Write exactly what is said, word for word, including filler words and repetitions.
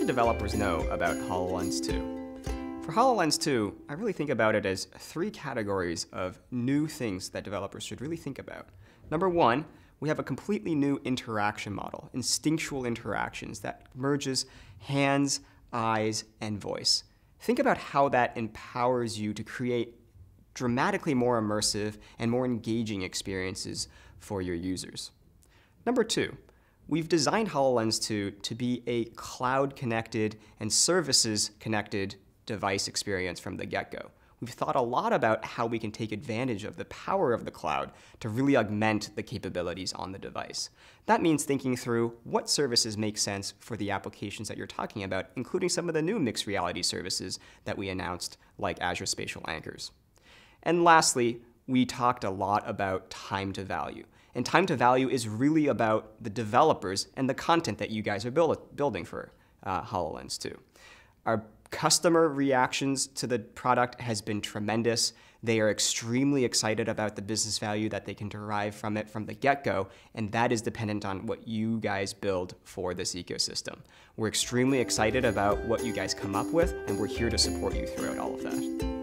should developers know about HoloLens two? For HoloLens two, I really think about it as three categories of new things that developers should really think about. Number one, we have a completely new interaction model, instinctual interactions that merges hands, eyes, and voice. Think about how that empowers you to create dramatically more immersive and more engaging experiences for your users. Number two, we've designed HoloLens two to be a cloud-connected and services-connected device experience from the get-go. We've thought a lot about how we can take advantage of the power of the cloud to really augment the capabilities on the device. That means thinking through what services make sense for the applications that you're talking about, including some of the new mixed reality services that we announced, like Azure Spatial Anchors. And lastly, we talked a lot about time to value. And time to value is really about the developers and the content that you guys are build, building for uh, HoloLens two. Our customer reactions to the product has been tremendous. They are extremely excited about the business value that they can derive from it from the get-go, and that is dependent on what you guys build for this ecosystem. We're extremely excited about what you guys come up with, and we're here to support you throughout all of that.